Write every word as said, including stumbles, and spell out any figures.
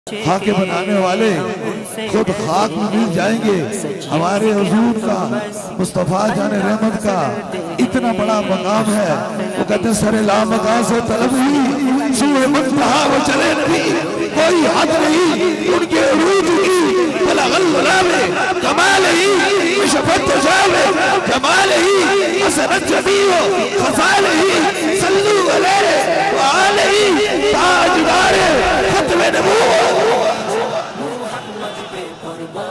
खाके बनाने वाले खुद खाक में मिल जाएंगे। हमारे हुजूर का मुस्तफ़ा जाने रहमत का इतना बड़ा मकाम है। वो कहते सरे ला मकाम से तलब ही सूए मुंतहा वो चले नहीं, कोई हद नहीं उनके रूज की बलगल में कमाल ही शफत जावे कमाल ही हसरत जबीओ खसाल ही सल्लू अलैहि व आलिही ताजदार खत्म नबूवत।